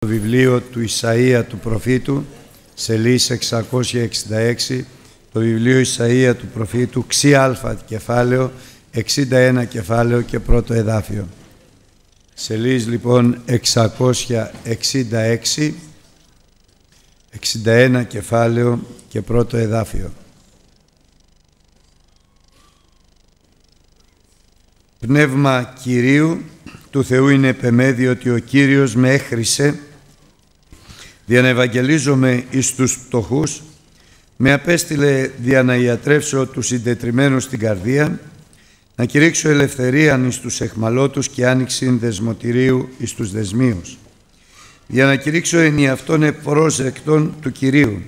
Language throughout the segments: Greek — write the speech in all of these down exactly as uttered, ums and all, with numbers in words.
Το βιβλίο του Ισαΐα του προφήτου, σελίδα εξακόσια εξήντα έξι, το βιβλίο Ισαΐα του προφήτου, ξι αλφα κεφάλαιο, εξήντα ένα κεφάλαιο και πρώτο εδάφιο. Σελίδα λοιπόν εξακόσια εξήντα έξι, εξήντα ένα κεφάλαιο και πρώτο εδάφιο. Πνεύμα Κυρίου του Θεού είναι επεμέ, διότι ο Κύριος με έχρισε δια να ευαγγελίζομαι εις τους πτωχούς, με απέστειλε δια να ιατρεύσω τους συντετριμμένους στην καρδία, να κηρύξω ελευθερίαν εις τους εχμαλώτους και άνοιξην δεσμοτηρίου εις τους δεσμίους, για να κηρύξω ενιαυτόν επρόσεκτον του Κυρίου,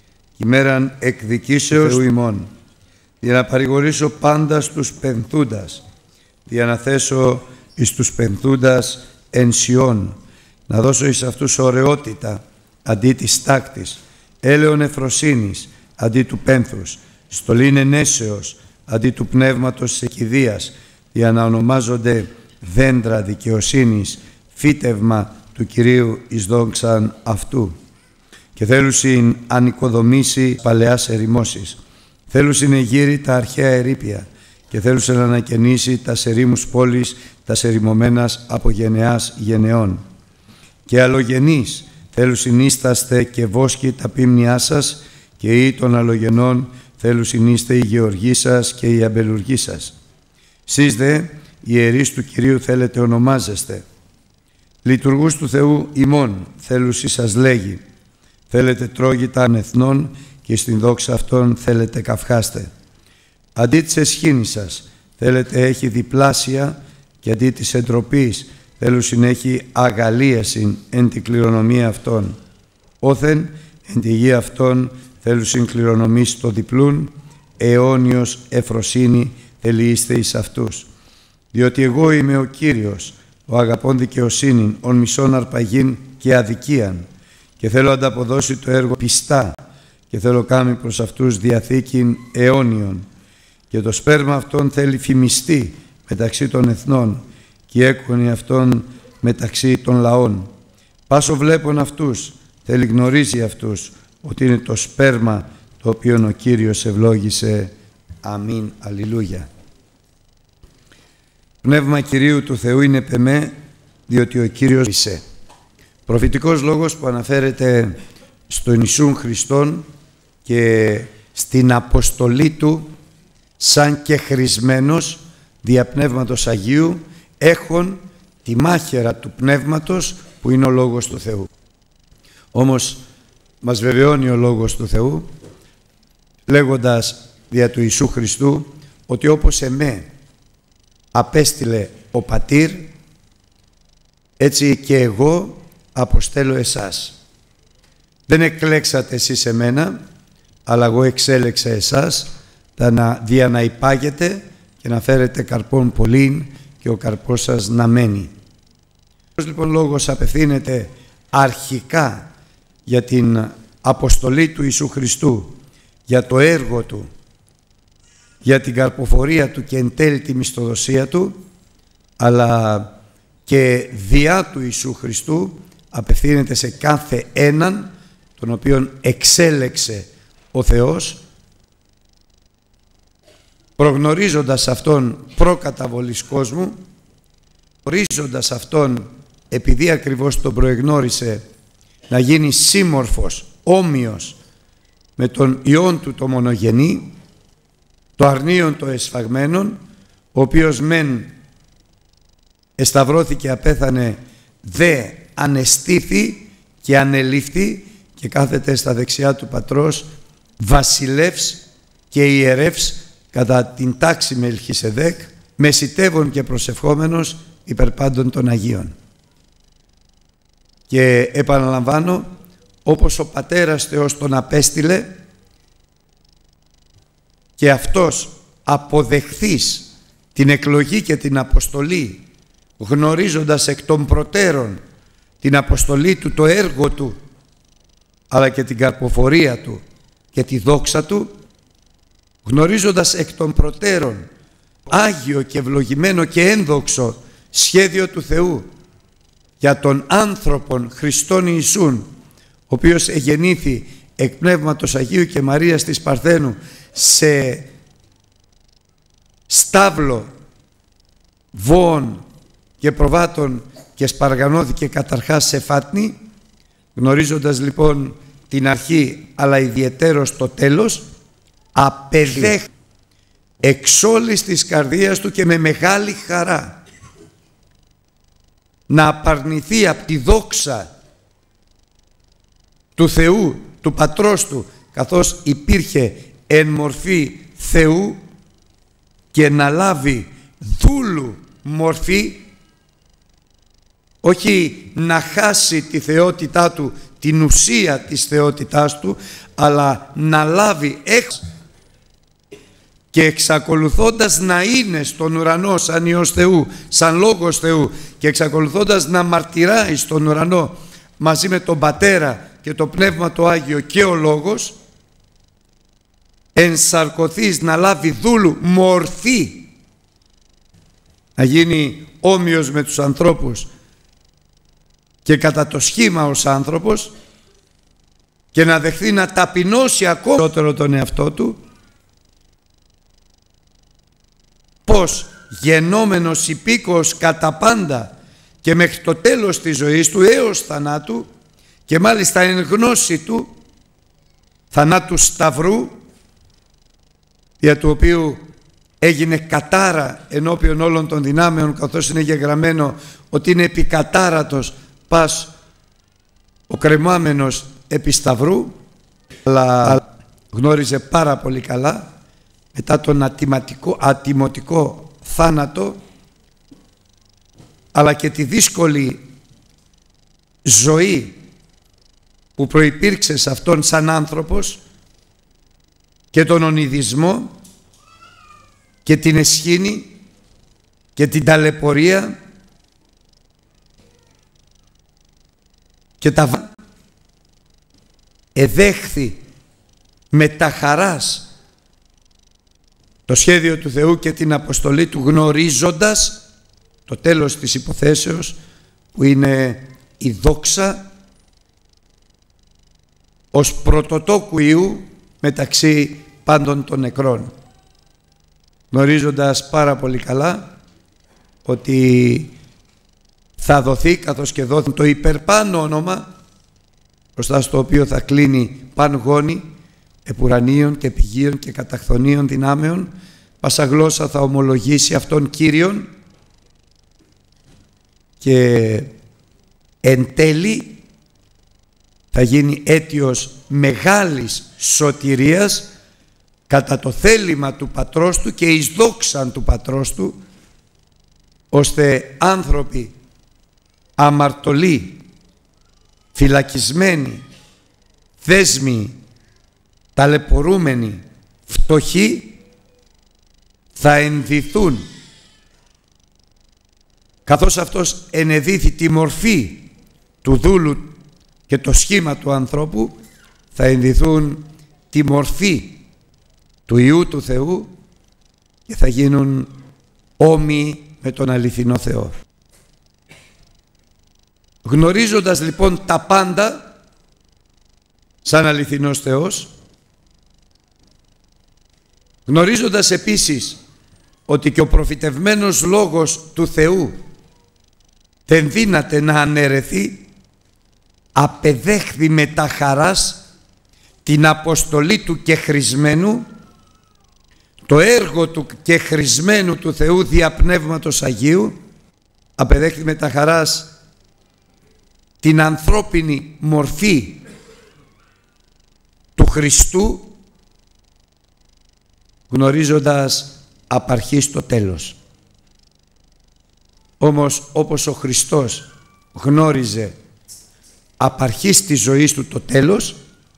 ημέραν εκδικήσεως του ημών, για να παρηγορήσω πάντα στους πενθούντας, για να θέσω εις τους πενθούντας ενσιών, να δώσω εις αυτούς ωραιότητα αντί της τάκτης, έλεον εφροσύνης αντί του πένθους, στολήν ενέσεως αντί του πνεύματος της εκηδείας, για να ονομάζονται δέντρα δικαιοσύνης, φύτευμα του Κυρίου εις δόξαν αυτού. Και θέλουσιν ανοικοδομήσει παλαιάς ερημώσεις, θέλουσιν εγείρει τα αρχαία ερείπια, και θέλουσιν να ανακαινήσει τα ερήμους πόλεις, τα ερημωμένας από γενεάς γενεών. Και αλλογενείς θέλουσιν ίσταστε και βόσκοι τα πίμνιά σας, και ή των αλλογενών θέλουσιν είστε οι γεωργοί σας και οι αμπελουργοί σας. Σεις δε, οι ιερείς του Κυρίου θέλετε ονομάζεστε. Λειτουργούς του Θεού ημών θέλουσι σας λέγει. Θέλετε τρόγητα ανεθνών και στην δόξα αυτών θέλετε καυχάστε. Αντί της εσχήνης σας θέλετε έχει διπλάσια, και αντί της εντροπής θέλουσιν έχει αγαλίασιν εν την κληρονομία αυτών. Όθεν εν τη γη αυτών θέλουσιν κληρονομής το διπλούν, αιώνιος εφροσύνη θελείστε εις αυτούς. Διότι εγώ είμαι ο Κύριος, ο αγαπών δικαιοσύνην, ον μισόν αρπαγήν και αδικίαν, και θέλω ανταποδώσει το έργο πιστά, και θέλω κάμει προς αυτούς διαθήκην αιώνιον. Και το σπέρμα αυτών θέλει φημιστεί μεταξύ των εθνών, και η έκονη αυτών μεταξύ των λαών. Πάσο βλέπουν αυτούς, θέλει γνωρίζει αυτούς, ότι είναι το σπέρμα το οποίο ο Κύριος ευλόγησε. Αμήν. Αλληλούια. Πνεύμα Κυρίου του Θεού είναι πεμέ, διότι ο Κύριος είσαι. Προφητικός λόγος που αναφέρεται στον Ιησούν Χριστόν και στην αποστολή Του σαν και χρησμένος δια Πνεύματος Αγίου, έχων τη μάχαιρα του Πνεύματος που είναι ο Λόγος του Θεού. Όμως μας βεβαιώνει ο Λόγος του Θεού λέγοντας δια του Ιησού Χριστού ότι όπως εμέ απέστειλε ο Πατήρ, έτσι και εγώ αποστέλω εσάς. Δεν εκλέξατε εσείς εμένα, αλλά εγώ εξέλεξα εσάς δια να υπάγετε και να φέρετε καρπόν πολλήν και ο καρπός σας να μένει. Πώς λοιπόν λόγος απευθύνεται αρχικά για την αποστολή του Ιησού Χριστού, για το έργο Του, για την καρποφορία Του και εν τέλει τη μισθοδοσία Του, αλλά και διά του Ιησού Χριστού απευθύνεται σε κάθε έναν τον οποίον εξέλεξε ο Θεός, προγνωρίζοντας Αυτόν προκαταβολής κόσμου, ορίζοντας Αυτόν επειδή ακριβώς τον προεγνώρισε να γίνει σύμμορφος, όμοιος με τον Υιόν Του το μονογενή, το αρνίον το εσφαγμένον, ο οποίος μεν εσταυρώθηκε, απέθανε, δε ανεστήθη και ανελήφθη και κάθεται στα δεξιά του Πατρός, βασιλεύς και ιερεύς κατά την τάξη Μελχισεδέκ, μεσητεύων και προσευχόμενος υπερ πάντων των Αγίων. Και επαναλαμβάνω, όπως ο Πατέρας Θεός τον απέστειλε και αυτός αποδεχθείς την εκλογή και την αποστολή, γνωρίζοντας εκ των προτέρων την αποστολή Του, το έργο Του, αλλά και την καρποφορία Του και τη δόξα Του, γνωρίζοντας εκ των προτέρων άγιο και ευλογημένο και ένδοξο σχέδιο του Θεού για τον άνθρωπον Χριστόν Ιησούν, ο οποίος εγεννήθη εκ Πνεύματος Αγίου και Μαρίας της Παρθένου σε στάβλο βόων και προβάτων και σπαργανώθηκε καταρχάς σε φάτνη, γνωρίζοντας λοιπόν την αρχή αλλά ιδιαιτέρως το τέλος, απεδέχθη εξ όλης της καρδίας του και με μεγάλη χαρά να απαρνηθεί από τη δόξα του Θεού, του Πατρός του, καθώς υπήρχε εν μορφή Θεού, και να λάβει δούλου μορφή, όχι να χάσει τη θεότητά του, την ουσία της θεότητάς του, αλλά να λάβει έξω και εξακολουθώντας να είναι στον ουρανό σαν Υιός Θεού, σαν Λόγος Θεού, και εξακολουθώντας να μαρτυράει στον ουρανό μαζί με τον Πατέρα και το Πνεύμα το Άγιο και ο Λόγος, ενσαρκωθείς να λάβει δούλου μορφή, να γίνει όμοιος με τους ανθρώπους και κατά το σχήμα ως άνθρωπος, και να δεχθεί να ταπεινώσει ακόμα περισσότερο τον εαυτό του, πως γενόμενος υπήκοος κατά πάντα και μέχρι το τέλος της ζωής του έως θανάτου, και μάλιστα εν γνώση του θανάτου σταυρού, δια του οποίου έγινε κατάρα ενώπιον όλων των δυνάμεων, καθώς είναι γεγραμμένο ότι είναι επικατάρατος πας ο κρεμάμενος επί σταυρού, αλλά γνώριζε πάρα πολύ καλά μετά τον ατιμωτικό, ατιμωτικό θάνατο, αλλά και τη δύσκολη ζωή που προϋπήρξε σε αυτόν σαν άνθρωπος, και τον ονειδισμό και την εσχήνη και την ταλαιπωρία και τα εδέχθη με τα χαράς το σχέδιο του Θεού και την αποστολή του, γνωρίζοντας το τέλος της υποθέσεως, που είναι η δόξα ως πρωτοτόκου Υιού μεταξύ πάντων των νεκρών, γνωρίζοντας πάρα πολύ καλά ότι θα δοθεί, καθώς και δόθη, το υπερπάνω όνομα, μπροστά στο οποίο θα κλείνει παν γόνι επουρανίων και πηγίων και καταχθονίων δυνάμεων, πάσα γλώσσα θα ομολογήσει αυτόν Κύριον, και εν τέλει θα γίνει αίτιος μεγάλης σωτηρίας κατά το θέλημα του Πατρός του και εις δόξαν του Πατρός του, ώστε άνθρωποι αμαρτωλοί, φυλακισμένοι, δέσμοι, ταλαιπωρούμενοι, φτωχοί, θα ενδυθούν, καθώς αυτός ενεδύθη τη μορφή του δούλου και το σχήμα του ανθρώπου, θα ενδυθούν τη μορφή του Υιού του Θεού και θα γίνουν όμοιοι με τον αληθινό Θεό. Γνωρίζοντας λοιπόν τα πάντα σαν αληθινός Θεός, γνωρίζοντας επίσης ότι και ο προφητευμένος λόγος του Θεού δεν δύναται να αναιρεθεί, απεδέχθη με τα χαράς την αποστολή του κεχρισμένου, το έργο του κεχρισμένου του Θεού δια Πνεύματος Αγίου, απεδέχθη με τα χαράς την ανθρώπινη μορφή του Χριστού, γνωρίζοντας απ' αρχής το τέλος. Όμως όπως ο Χριστός γνώριζε απ' αρχής της ζωής του το τέλος,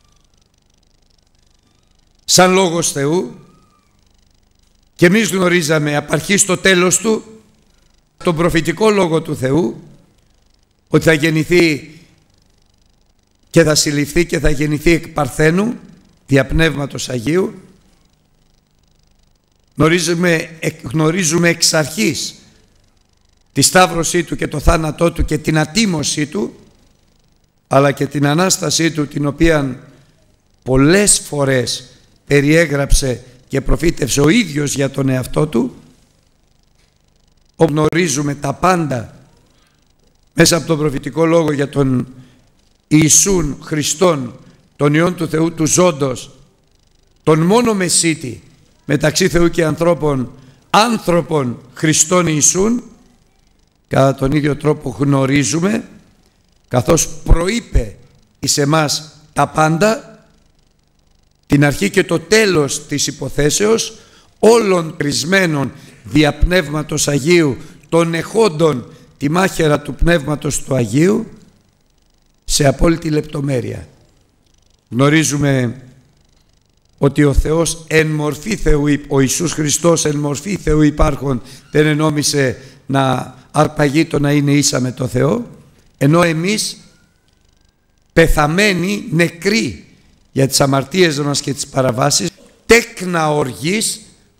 σαν Λόγος Θεού, και εμείς γνωρίζαμε απ' αρχής το τέλος του τον προφητικό Λόγο του Θεού, ότι θα γεννηθεί και θα συλληφθεί και θα γεννηθεί εκ Παρθένου δια Πνεύματος Αγίου. Γνωρίζουμε, γνωρίζουμε εξ αρχής τη σταύρωσή του και το θάνατό του και την ατίμωσή του, αλλά και την Ανάστασή του, την οποία πολλές φορές περιέγραψε και προφήτευσε ο ίδιος για τον εαυτό του, όπου γνωρίζουμε τα πάντα μέσα από τον προφητικό λόγο για τον Ιησούν Χριστόν, τον Υιόν του Θεού του ζώντος, τον μόνο Μεσίτη μεταξύ Θεού και ανθρώπων, άνθρωπον Χριστόν Ιησούν. Κατά τον ίδιο τρόπο γνωρίζουμε, καθώς προείπε εις εμάς τα πάντα, την αρχή και το τέλος της υποθέσεως, όλων κρισμένων δια Πνεύματος Αγίου, των εχόντων τη μάχαιρα του Πνεύματος του Αγίου, σε απόλυτη λεπτομέρεια. Γνωρίζουμε ότι ο Θεός εν μορφή Θεού, ο Ιησούς Χριστός εν μορφή Θεού υπάρχον, δεν ενόμισε να αρπαγεί το να είναι ίσα με το Θεό, ενώ εμείς πεθαμένοι, νεκροί για τις αμαρτίες μας και τις παραβάσεις, τέκνα οργής,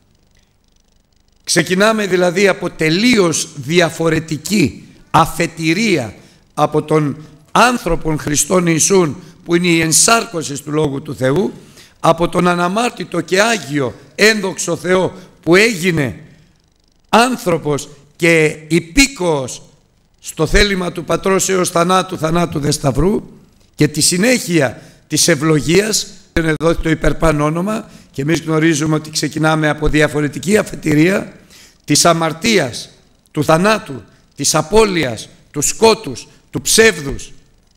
ξεκινάμε δηλαδή από τελείως διαφορετική αφετηρία από τον άνθρωπον Χριστόν Ιησούν, που είναι η ενσάρκωση του Λόγου του Θεού, από τον αναμάρτητο και Άγιο ένδοξο Θεό που έγινε άνθρωπος και υπήκοος στο θέλημα του Πατρός έως θανάτου, θανάτου δε σταυρού, και τη συνέχεια της ευλογίας, είναι εδώ το υπερπάν όνομα, και εμείς γνωρίζουμε ότι ξεκινάμε από διαφορετική αφετηρία της αμαρτίας, του θανάτου, της απώλειας, του σκότους, του ψεύδους,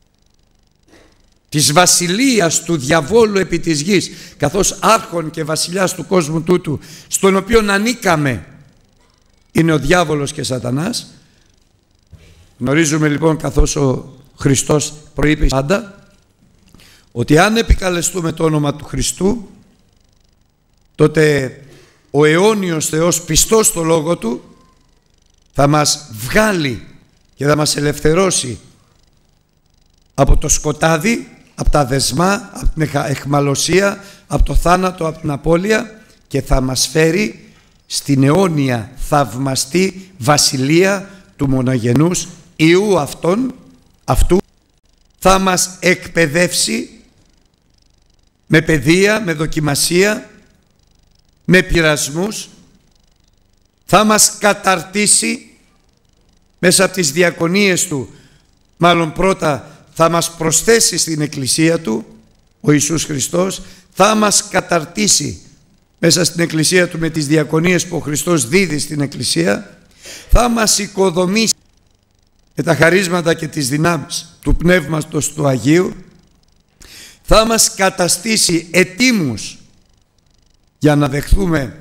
της βασιλείας του διαβόλου επί της γης, καθώς άρχον και βασιλιάς του κόσμου τούτου, στον οποίον ανήκαμε, είναι ο διάβολος και σατανάς. Γνωρίζουμε λοιπόν, καθώς ο Χριστός προείπε πάντα, ότι αν επικαλεστούμε το όνομα του Χριστού, τότε ο αιώνιος Θεός, πιστός στο Λόγο Του, θα μας βγάλει και θα μας ελευθερώσει από το σκοτάδι, από τα δεσμά, από την αιχμαλωσία, από το θάνατο, από την απώλεια, και θα μας φέρει στην αιώνια θαυμαστή βασιλεία του μονογενούς Υιού αυτόν, αυτού. Θα μας εκπαιδεύσει με παιδεία, με δοκιμασία, με πειρασμούς, θα μας καταρτήσει μέσα από τις διακονίες Του, μάλλον πρώτα θα μας προσθέσει στην Εκκλησία Του, ο Ιησούς Χριστός, θα μας καταρτήσει μέσα στην Εκκλησία Του με τις διακονίες που ο Χριστός δίδει στην Εκκλησία, θα μας οικοδομήσει με τα χαρίσματα και τις δυνάμεις του Πνεύματος του Αγίου, θα μας καταστήσει ετοίμους για να δεχθούμε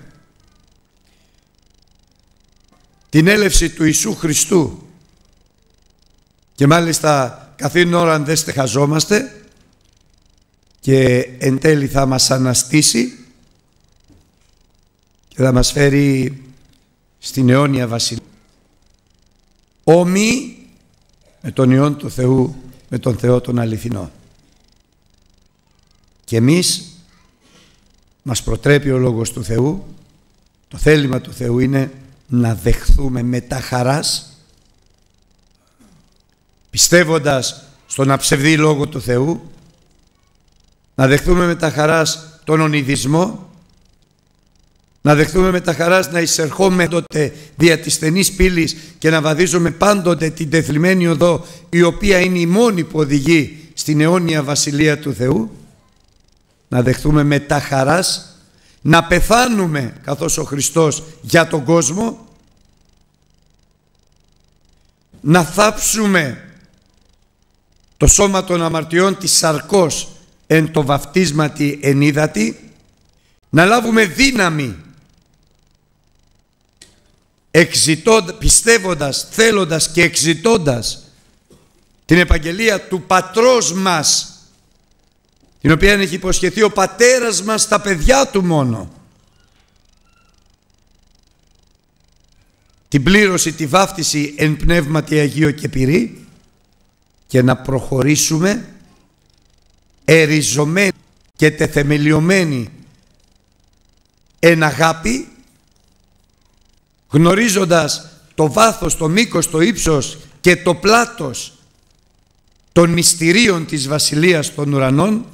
την έλευση του Ιησού Χριστού, και μάλιστα καθήν ώρα δεν στεχαζόμαστε, και εν τέλει θα μας αναστήσει και θα μας φέρει στην αιώνια βασιλεία, όμοι με τον Υιόν του Θεού, με τον Θεό τον αληθινό. Και εμείς μας προτρέπει ο Λόγος του Θεού, το θέλημα του Θεού είναι να δεχθούμε με τα χαράς, πιστεύοντας στον αψευδή Λόγο του Θεού, να δεχθούμε με τα χαράς τον ονειδισμό, να δεχθούμε με τα χαράς να εισερχόμαι τότε δια της στενής πύλης και να βαδίζουμε πάντοτε την τεθλιμμένη οδό, η οποία είναι η μόνη που οδηγεί στην αιώνια βασιλεία του Θεού. Να δεχθούμε με τα χαράς να πεθάνουμε καθώς ο Χριστός για τον κόσμο, να θάψουμε το σώμα των αμαρτιών της σαρκός εν το βαφτίσματι εν ύδατι, να λάβουμε δύναμη εξητώντα, πιστεύοντας, θέλοντας και εξητώντας την επαγγελία του Πατρός μας, την οποία έχει υποσχεθεί ο Πατέρας μας στα παιδιά Του μόνο, την πλήρωση, τη βάφτιση εν πνεύματι Αγίο και πυρί, και να προχωρήσουμε εριζωμένοι και τεθεμελιωμένοι εν αγάπη, γνωρίζοντας το βάθος, το μήκος, το ύψος και το πλάτος των μυστηρίων της Βασιλείας των Ουρανών,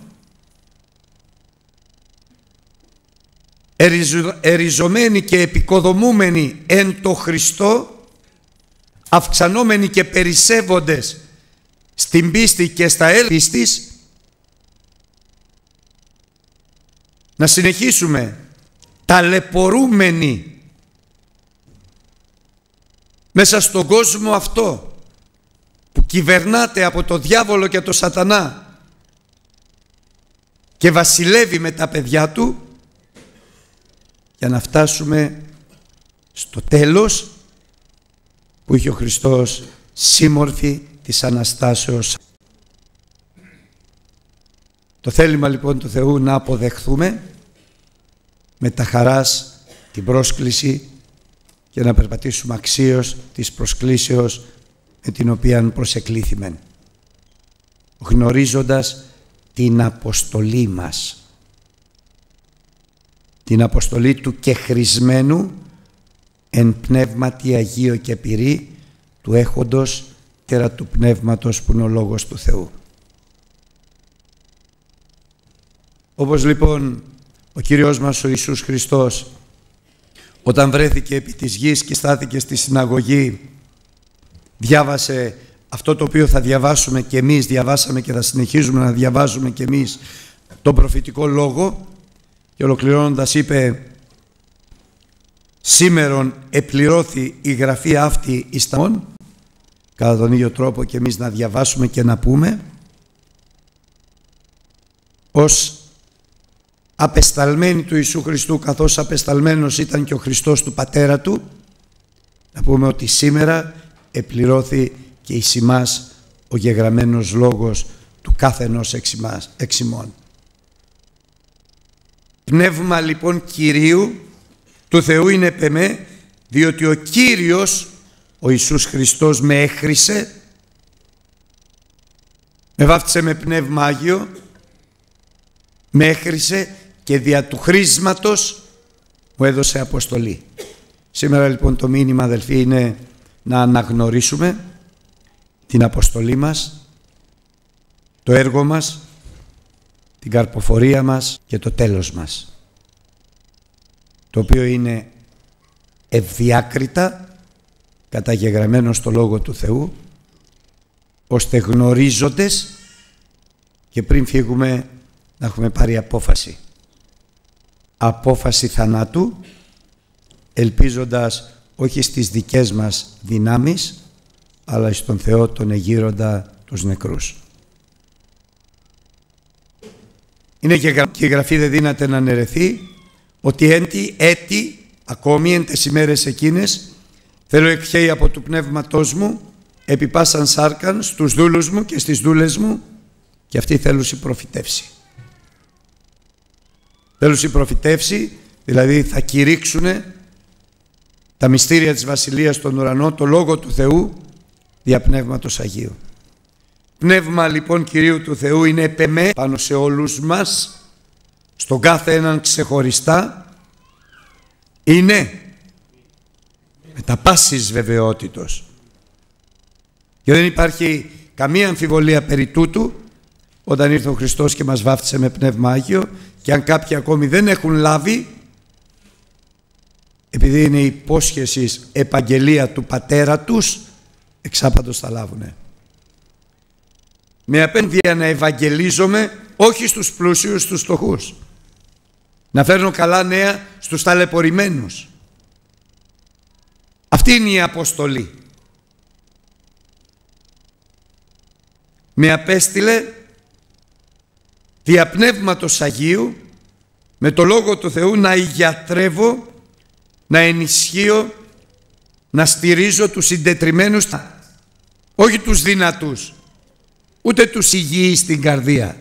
εριζωμένοι και επικοδομούμενοι εν το Χριστό, αυξανόμενοι και περισσεύοντες στην πίστη και στα έργα πίστης, να συνεχίσουμε ταλαιπωρούμενοι μέσα στον κόσμο αυτό που κυβερνάται από το διάβολο και το σατανά και βασιλεύει με τα παιδιά του, για να φτάσουμε στο τέλος που είχε ο Χριστός, σύμμορφη της Αναστάσεως. Το θέλημα λοιπόν του Θεού να αποδεχθούμε με τα χαράς την πρόσκληση και να περπατήσουμε αξίως της προσκλήσεως με την οποία προσεκλήθημεν, γνωρίζοντας την αποστολή μας, την αποστολή του κεχρισμένου εν πνεύματι Αγίο και πυρί του έχοντος τέρα του πνεύματος που είναι ο Λόγος του Θεού. Όπως λοιπόν ο Κύριος μας ο Ιησούς Χριστός, όταν βρέθηκε επί της γης και στάθηκε στη συναγωγή, διάβασε αυτό το οποίο θα διαβάσουμε και εμείς, διαβάσαμε και θα συνεχίζουμε να διαβάζουμε και εμείς, τον προφητικό λόγο, και ολοκληρώνοντας είπε: σήμερον επληρώθη η γραφή αυτή εις τα μόν. Κατά τον ίδιο τρόπο και εμείς να διαβάσουμε και να πούμε, ως απεσταλμένοι του Ιησού Χριστού, καθώς απεσταλμένος ήταν και ο Χριστός του Πατέρα του, να πούμε ότι σήμερα επληρώθη και εις ημάς ο γεγραμμένος λόγος του κάθε ενός εξ ημών. Πνεύμα λοιπόν Κυρίου του Θεού είναι επ' εμέ, διότι ο Κύριος ο Ιησούς Χριστός με έχρισε, με βάφτισε με Πνεύμα Άγιο, με έχρισε και δια του χρήσματος μου έδωσε αποστολή. Σήμερα λοιπόν το μήνυμα, αδελφοί, είναι να αναγνωρίσουμε την αποστολή μας, το έργο μας, την καρποφορία μας και το τέλος μας, το οποίο είναι ευδιάκριτα καταγεγραμμένο στο Λόγο του Θεού, ώστε γνωρίζοντες και πριν φύγουμε να έχουμε πάρει απόφαση. Απόφαση θανάτου, ελπίζοντας όχι στις δικές μας δυνάμεις, αλλά στον Θεό τον εγείροντα τους νεκρούς. Είναι και η Γραφή δεν δύναται να αναιρεθεί ότι έντι έτη ακόμη εν τες ημέρες εκείνες θέλω εκχέει από του πνεύματός μου επί πάσαν σάρκαν στους δούλους μου και στις δούλες μου, και αυτοί θέλουσι προφητεύσει. Θέλουσι προφητεύσει, δηλαδή θα κηρύξουν τα μυστήρια της Βασιλείας των Ουρανών, το Λόγο του Θεού δια Πνεύματος Αγίου. Πνεύμα λοιπόν Κυρίου του Θεού είναι επ' εμέ, πάνω σε όλους μας, στον κάθε έναν ξεχωριστά, είναι με τα πάσης βεβαιότητος. Και δεν υπάρχει καμία αμφιβολία περί τούτου όταν ήρθε ο Χριστός και μας βάφτισε με Πνεύμα Άγιο, και αν κάποιοι ακόμη δεν έχουν λάβει, επειδή είναι υπόσχεσης επαγγελία του Πατέρα τους, εξάπαντος θα λάβουνε. Με απένδια να ευαγγελίζομαι όχι στους πλούσιους, στους φτωχούς, να φέρνω καλά νέα στους ταλαιπωρημένους. Αυτή είναι η αποστολή. Με απέστειλε δια Πνεύματος Αγίου με το Λόγο του Θεού να υγιατρεύω, να ενισχύω, να στηρίζω τους συντετριμμένους, όχι τους δυνατούς, ούτε τους υγιείς στην καρδία.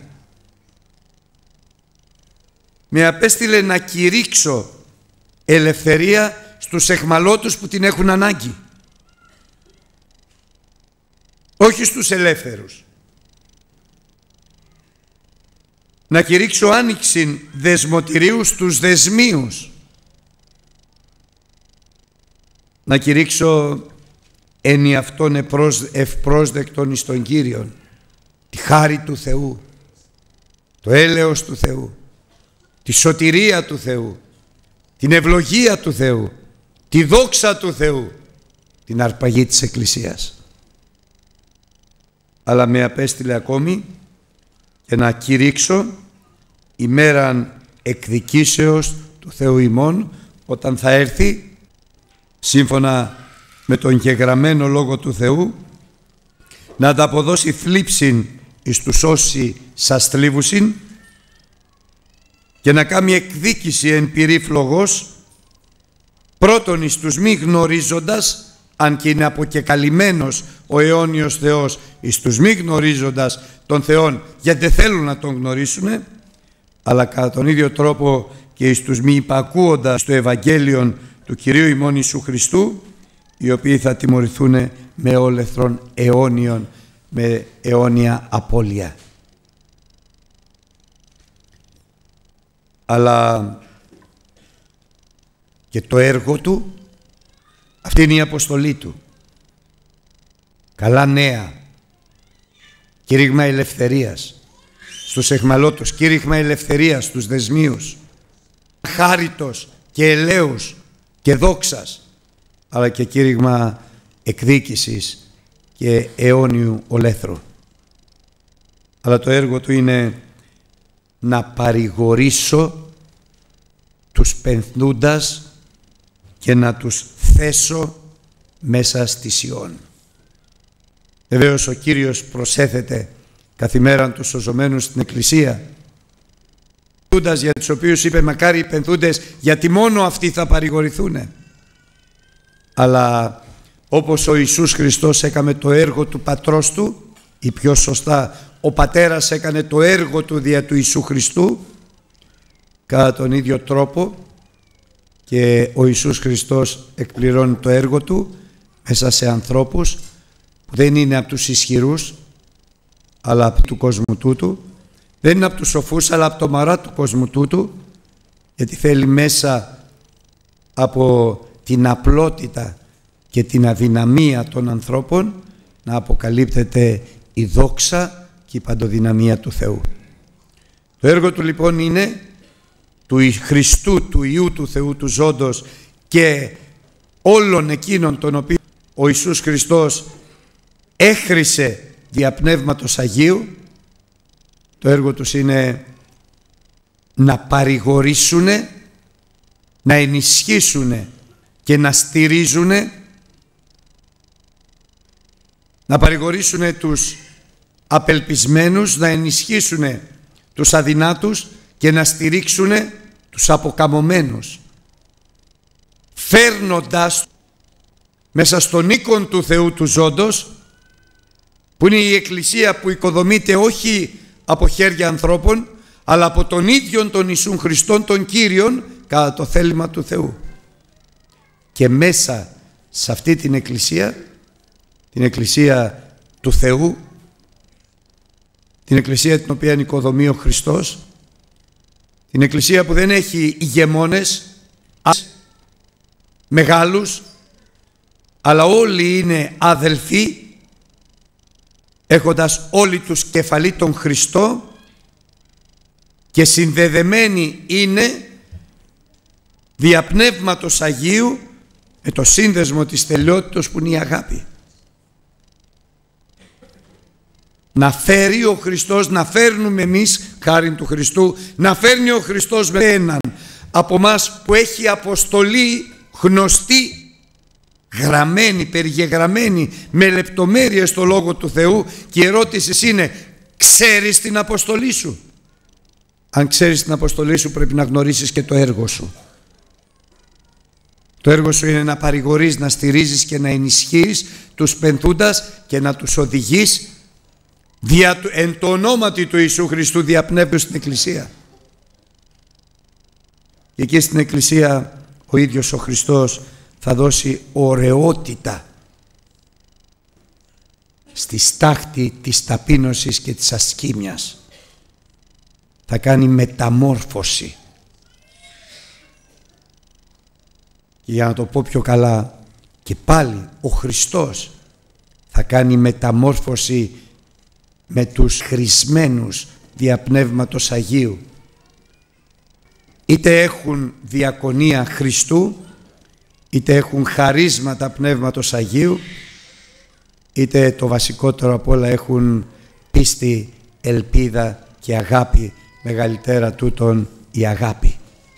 Με απέστειλε να κηρύξω ελευθερία στους αιχμαλώτους που την έχουν ανάγκη, όχι στους ελεύθερους. Να κηρύξω άνοιξην δεσμοτηρίου στους δεσμίους. Να κηρύξω ένι αυτόν ευπρόσδεκτον εις τον Κύριον, τη χάρη του Θεού, το έλεος του Θεού, τη σωτηρία του Θεού, την ευλογία του Θεού, τη δόξα του Θεού, την αρπαγή της Εκκλησίας. Αλλά με απέστειλε ακόμη και να κηρύξω ημέραν εκδικήσεως του Θεού ημών, όταν θα έρθει σύμφωνα με τον γεγραμμένο Λόγο του Θεού να ανταποδώσει θλίψην εις τους όσοι σας θλίβουσιν και να κάνει εκδίκηση εν πυρήφλογος πρώτον εις τους μη γνωρίζοντας, αν και είναι αποκεκαλυμμένος ο αιώνιος Θεός εις τους μη γνωρίζοντας τον Θεόν, γιατί δεν θέλουν να τον γνωρίσουν, αλλά κατά τον ίδιο τρόπο και εις τους μη υπακούοντας το Ευαγγέλιον του Κυρίου ημών Ιησού Χριστού, οι οποίοι θα τιμωρηθούν με όλεθρον αιώνιον, με αιώνια απώλεια. Αλλά και το έργο του, αυτή είναι η αποστολή του. Καλά νέα, κήρυγμα ελευθερίας στους αιχμαλώτους, κήρυγμα ελευθερίας στους δεσμίους, χάριτος και ελέους και δόξας, αλλά και κήρυγμα εκδίκησης και αιώνιου ολέθρου. Αλλά το έργο του είναι να παρηγορήσω τους πενθούντας και να τους θέσω μέσα στη Σιών. Βεβαίως ο Κύριος προσέθεται καθημέραν τους σωζωμένους στην Εκκλησία, πενθούντας για τους οποίους είπε μακάρι οι πενθούντες, γιατί μόνο αυτοί θα παρηγορηθούν. Αλλά όπως ο Ιησούς Χριστός έκαμε το έργο του Πατρός του, ή πιο σωστά ο Πατέρας έκανε το έργο του δια του Ιησού Χριστού, κατά τον ίδιο τρόπο και ο Ιησούς Χριστός εκπληρώνει το έργο του μέσα σε ανθρώπους που δεν είναι από τους ισχυρούς αλλά από του κόσμου τούτου, δεν είναι από τους σοφούς αλλά από το μαρά του κόσμου τούτου, γιατί θέλει μέσα από την απλότητα και την αδυναμία των ανθρώπων να αποκαλύπτεται η δόξα και η παντοδυναμία του Θεού. Το έργο του λοιπόν είναι του Χριστού, του Υιού του Θεού του Ζώντος και όλων εκείνων των οποίων ο Ιησούς Χριστός έχρισε δια Πνεύματος Αγίου. Το έργο τους είναι να παρηγορήσουν, να ενισχύσουν και να στηρίζουν, να παρηγορήσουν τους απελπισμένους, να ενισχύσουν τους αδυνάτους και να στηρίξουν τους αποκαμωμένους, φέρνοντας μέσα στον οίκον του Θεού του Ζώντος, που είναι η Εκκλησία που οικοδομείται όχι από χέρια ανθρώπων αλλά από τον ίδιον τον Ιησούν Χριστόν τον Κύριον κατά το θέλημα του Θεού. Και μέσα σε αυτή την Εκκλησία, την Εκκλησία του Θεού, την Εκκλησία την οποία οικοδομεί ο Χριστός, την Εκκλησία που δεν έχει ηγεμόνες μεγάλους, αλλά όλοι είναι αδελφοί, έχοντας όλοι τους κεφαλή τον Χριστό και συνδεδεμένοι είναι δια Πνεύματος Αγίου με το σύνδεσμο της τελειότητος που είναι η αγάπη. Να φέρει ο Χριστός, να φέρνουμε εμείς χάριν του Χριστού, να φέρνει ο Χριστός με έναν από μας που έχει αποστολή γνωστή, γραμμένη, περιγεγραμμένη με λεπτομέρειες στο Λόγο του Θεού, και η ερώτηση είναι: ξέρεις την αποστολή σου? Αν ξέρεις την αποστολή σου πρέπει να γνωρίσεις και το έργο σου. Το έργο σου είναι να παρηγορείς, να στηρίζεις και να ενισχύεις τους πενθούντας και να τους οδηγείς δια, εν το ονόματι του Ιησού Χριστού διαπνεύουν στην Εκκλησία. Και εκεί στην Εκκλησία ο ίδιος ο Χριστός θα δώσει ωραιότητα στη στάχτη της ταπείνωσης και της ασκήμιας. Θα κάνει μεταμόρφωση. Και για να το πω πιο καλά, Και πάλι ο Χριστός θα κάνει μεταμόρφωση με τους χρησμένους δια Πνεύματος Αγίου. Είτε έχουν διακονία Χριστού, είτε έχουν χαρίσματα Πνεύματος Αγίου, είτε το βασικότερο απ' όλα έχουν πίστη, ελπίδα και αγάπη, μεγαλύτερα τούτον η αγάπη.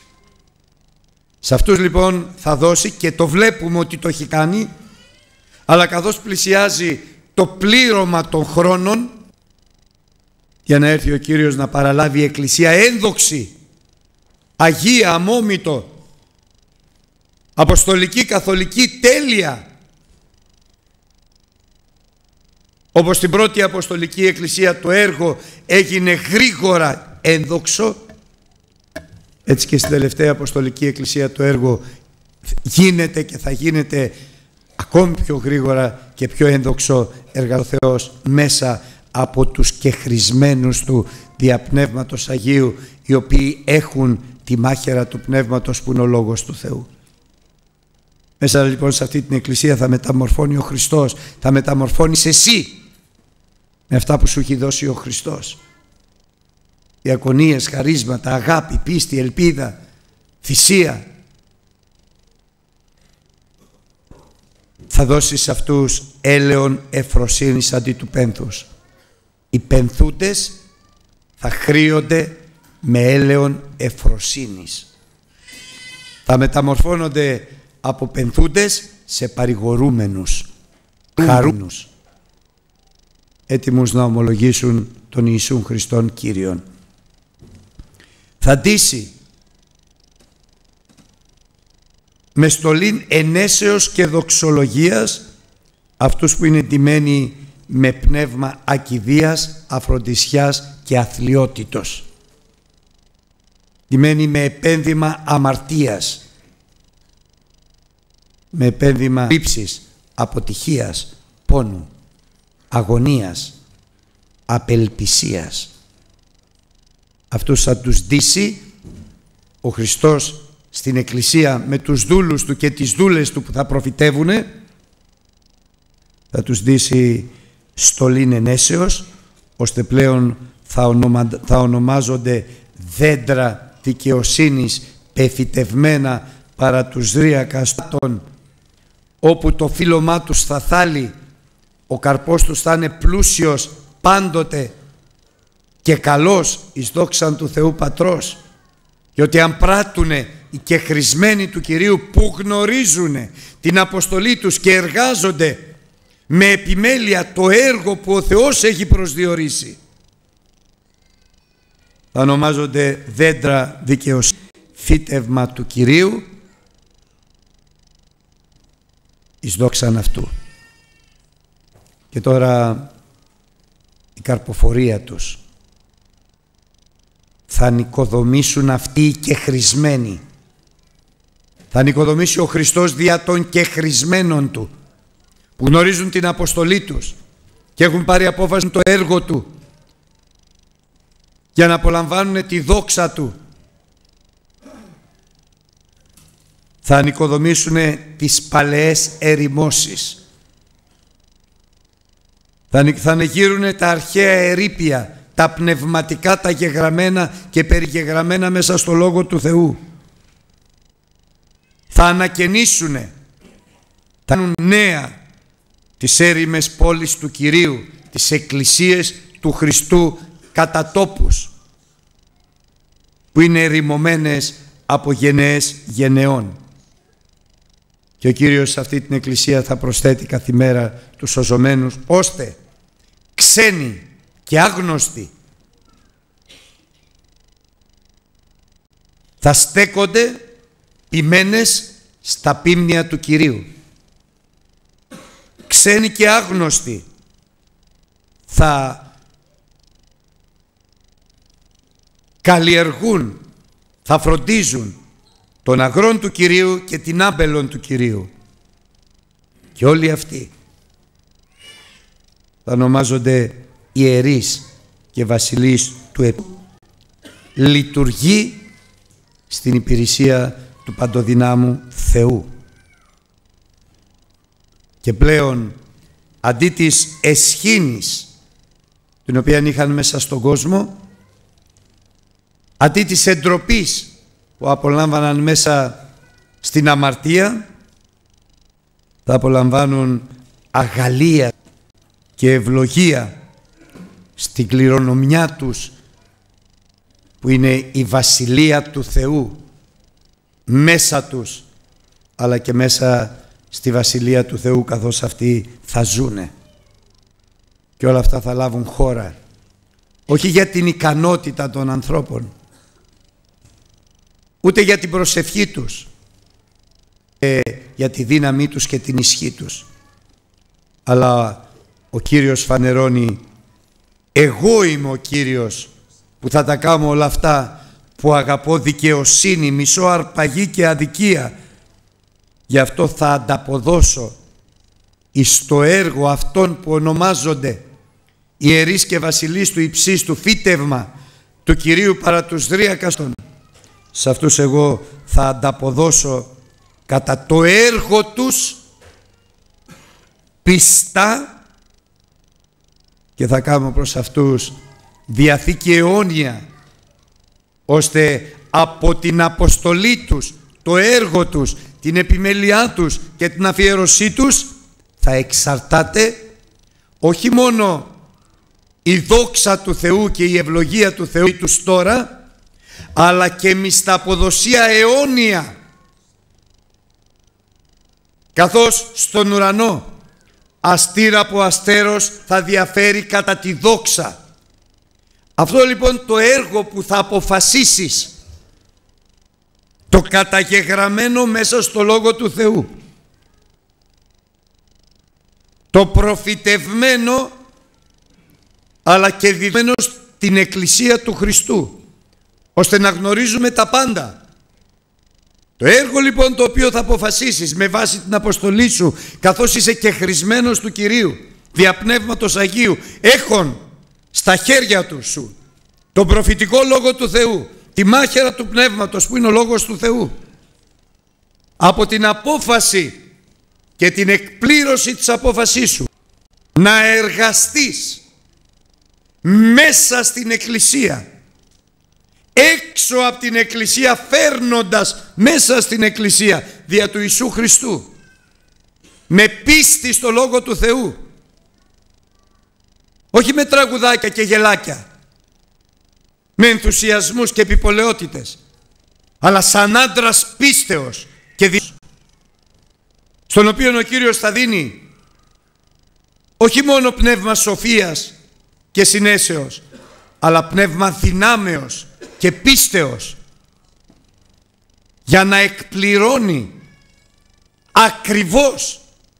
Σε αυτούς λοιπόν θα δώσει, και το βλέπουμε ότι το έχει κάνει, αλλά καθώς πλησιάζει το πλήρωμα των χρόνων για να έρθει ο Κύριος να παραλάβει η Εκκλησία ένδοξη, αγία, αμόμητο, αποστολική, καθολική, τέλεια, όπως στην πρώτη Αποστολική Εκκλησία το έργο έγινε γρήγορα ένδοξο, έτσι και στην τελευταία Αποστολική Εκκλησία το έργο γίνεται και θα γίνεται ακόμη πιο γρήγορα και πιο ένδοξο έργο ο Θεός μέσα από τους κεχρισμένους του δια Πνεύματος Αγίου, οι οποίοι έχουν τη μάχαιρα του Πνεύματος που είναι ο Λόγος του Θεού. Μέσα λοιπόν σε αυτή την Εκκλησία θα μεταμορφώνει ο Χριστός, θα μεταμορφώνεις εσύ με αυτά που σου έχει δώσει ο Χριστός. Διακονίες, χαρίσματα, αγάπη, πίστη, ελπίδα, θυσία. Θα δώσεις σε αυτούς έλεον ευφροσύνης αντί του πένθους. Οι πενθούντες θα χρήονται με έλεον ευφροσύνης. Θα μεταμορφώνονται από πενθούντες σε παρηγορούμενους, χαρούμενους, έτοιμους να ομολογήσουν τον Ιησούν Χριστόν Κύριον. Θα ντύσει με στολήν ενέσεως και δοξολογίας αυτούς που είναι ντυμένοι με πνεύμα ακηδείας, αφροντισιάς και αθλιότητος, ντυμένοι με επένδυμα αμαρτίας, με επένδυμα λήψης, αποτυχίας, πόνου, αγωνίας, απελπισίας. Αυτούς θα τους ντύσει ο Χριστός στην Εκκλησία με τους δούλους του και τις δούλες του που θα προφητεύουνε. Θα τους ντύσει στολήν ενέσεως, ώστε πλέον θα, ονομα, θα ονομάζονται δέντρα δικαιοσύνης πεφυτευμένα παρά τους δρύακαστών, όπου το φύλλωμά τους θα θάλει, ο καρπός τους θα είναι πλούσιος πάντοτε και καλός εις δόξαν του Θεού Πατρός. Και ότι αν πράττουνε οι κεχρισμένοι του Κυρίου που γνωρίζουνε την αποστολή τους και εργάζονται με επιμέλεια το έργο που ο Θεός έχει προσδιορίσει, θα ονομάζονται δέντρα δικαιοσύνης, φύτευμα του Κυρίου εις δόξαν αυτού. Και τώρα η καρποφορία τους θα νοικοδομήσουν αυτοί οι κεχρισμένοι. Θα νοικοδομήσει ο Χριστός δια των κεχρισμένων του, που γνωρίζουν την αποστολή τους και έχουν πάρει απόφαση το έργο του για να απολαμβάνουν τη δόξα του. Θα νοικοδομήσουν τις παλαιές ερημώσεις. Θα, θα γύρουν τα αρχαία ερείπια, τα πνευματικά, τα γεγραμμένα και περιγεγραμμένα μέσα στο Λόγο του Θεού. Θα ανακαινήσουνε, θα κάνουν νέα τις έρημες πόλεις του Κυρίου, τις εκκλησίες του Χριστού κατά τόπους, που είναι ερημωμένες από γενναίες γενεών. Και ο Κύριος σε αυτή την εκκλησία θα προσθέτει καθημέρα τους σωζωμένους, ώστε ξένοι και άγνωστοι θα στέκονται ποιμένες στα πίμνια του Κυρίου. Ξένοι και άγνωστοι θα καλλιεργούν, θα φροντίζουν τον αγρόν του Κυρίου και την άμπελον του Κυρίου. Και όλοι αυτοί θα ονομάζονται ιερείς και βασιλείς του Επ. Λειτουργεί στην υπηρεσία του παντοδυνάμου Θεού. και πλέον αντί της εσχήνης την οποία είχαν μέσα στον κόσμο, αντί της εντροπής που απολάμβαναν μέσα στην αμαρτία, θα απολαμβάνουν αγαλία και ευλογία στην κληρονομιά τους που είναι η Βασιλεία του Θεού μέσα τους, αλλά και μέσα στη Βασιλεία του Θεού καθώς αυτοί θα ζουνε. Και όλα αυτά θα λάβουν χώρα όχι για την ικανότητα των ανθρώπων, ούτε για την προσευχή τους, ε, για τη δύναμή τους και την ισχύ τους, αλλά ο Κύριος φανερώνει: εγώ είμαι ο Κύριος που θα τα κάνω όλα αυτά, που αγαπώ δικαιοσύνη, μισώ αρπαγή και αδικία. Γι' αυτό θα ανταποδώσω εις το έργο αυτών που ονομάζονται ιερείς και βασιλείς του υψίστου φύτευμα του Κυρίου παρά τους δρύακαστων. Σε αυτούς εγώ θα ανταποδώσω κατά το έργο τους πιστά και θα κάνω προς αυτούς διαθήκη αιώνια, ώστε από την αποστολή τους, το έργο τους, την επιμέλειά τους και την αφιέρωσή τους θα εξαρτάται όχι μόνο η δόξα του Θεού και η ευλογία του Θεού τους τώρα, αλλά και μισθαποδοσία αιώνια, καθώς στον ουρανό αστήρα από αστέρος θα διαφέρει κατά τη δόξα. Αυτό λοιπόν το έργο που θα αποφασίσεις, το καταγεγραμμένο μέσα στο Λόγο του Θεού, το προφητευμένο αλλά και διδμένο στην Εκκλησία του Χριστού, ώστε να γνωρίζουμε τα πάντα. Το έργο λοιπόν το οποίο θα αποφασίσεις με βάση την αποστολή σου, καθώς είσαι και χρησμένος του Κυρίου δια Πνεύματος Αγίου, έχων στα χέρια του σου τον προφητικό Λόγο του Θεού, τη μάχαιρα του Πνεύματος που είναι ο Λόγος του Θεού, από την απόφαση και την εκπλήρωση της απόφασής σου να εργαστείς μέσα στην Εκκλησία, έξω από την Εκκλησία, φέρνοντας μέσα στην Εκκλησία δια του Ιησού Χριστού με πίστη στο Λόγο του Θεού, όχι με τραγουδάκια και γελάκια, με ενθουσιασμούς και επιπολαιότητες, αλλά σαν άντρας πίστεως και δι... στον οποίο ο Κύριος θα δίνει όχι μόνο πνεύμα σοφίας και συνέσεως, αλλά πνεύμα δυνάμεως και πίστεως, για να εκπληρώνει ακριβώς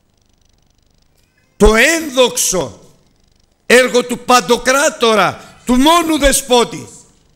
το ένδοξο έργο του Παντοκράτορα, του μόνου Δεσπότη,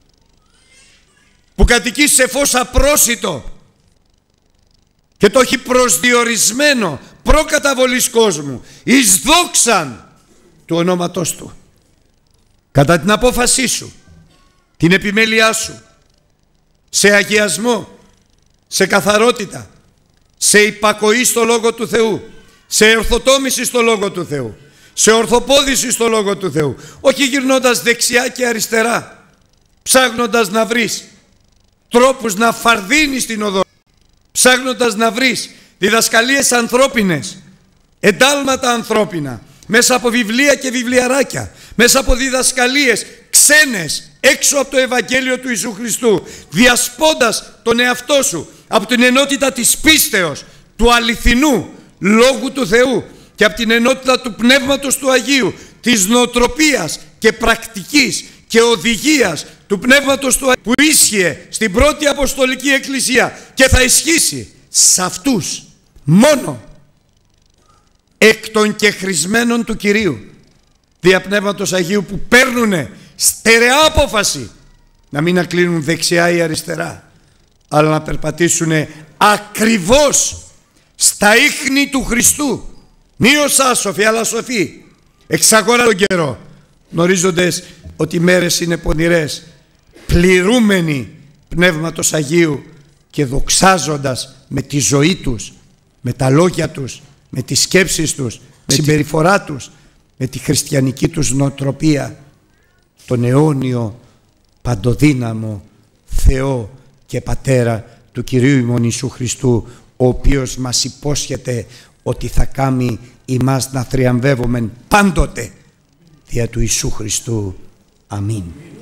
που κατοικεί σε φως απρόσιτο και το έχει προσδιορισμένο προκαταβολής κόσμου εις δόξαν του ονόματός του. Κατά την απόφασή σου, την επιμέλειά σου, σε αγιασμό, σε καθαρότητα, σε υπακοή στο Λόγο του Θεού, σε ορθοτόμηση στο Λόγο του Θεού, σε ορθοπόδηση στο Λόγο του Θεού, όχι γυρνώντας δεξιά και αριστερά, ψάχνοντας να βρεις τρόπους να φαρδίνεις την οδό, ψάχνοντας να βρεις διδασκαλίες ανθρώπινες, εντάλματα ανθρώπινα, μέσα από βιβλία και βιβλιαράκια, μέσα από διδασκαλίες ξένες έξω από το Ευαγγέλιο του Ιησού Χριστού, διασπώντας τον εαυτό σου από την ενότητα της πίστεως του αληθινού Λόγου του Θεού και από την ενότητα του Πνεύματος του Αγίου, της νοοτροπίας και πρακτικής και οδηγίας του Πνεύματος του Αγίου, που ίσχυε στην πρώτη Αποστολική Εκκλησία και θα ισχύσει σε αυτούς μόνο, εκ των κεχρισμένων του Κυρίου δια Πνεύματος Αγίου, που παίρνουνε στερεά απόφαση να μην ακλίνουν δεξιά ή αριστερά, αλλά να περπατήσουν ακριβώς στα ίχνη του Χριστού, μη ως άσοφοι αλλά σοφοί, εξαγορά τον καιρό, γνωρίζοντες ότι οι μέρες είναι πονηρές, πληρούμενοι Πνεύματος Αγίου και δοξάζοντας με τη ζωή τους, με τα λόγια τους με τις σκέψεις τους, με τη συμπεριφορά τους, με τη χριστιανική τους νοοτροπία, τον αιώνιο παντοδύναμο Θεό και Πατέρα του Κυρίου ημών Ιησού Χριστού, ο οποίος μας υπόσχεται ότι θα κάνει ημάς να θριαμβεύομεν πάντοτε δια του Ιησού Χριστού. Αμήν.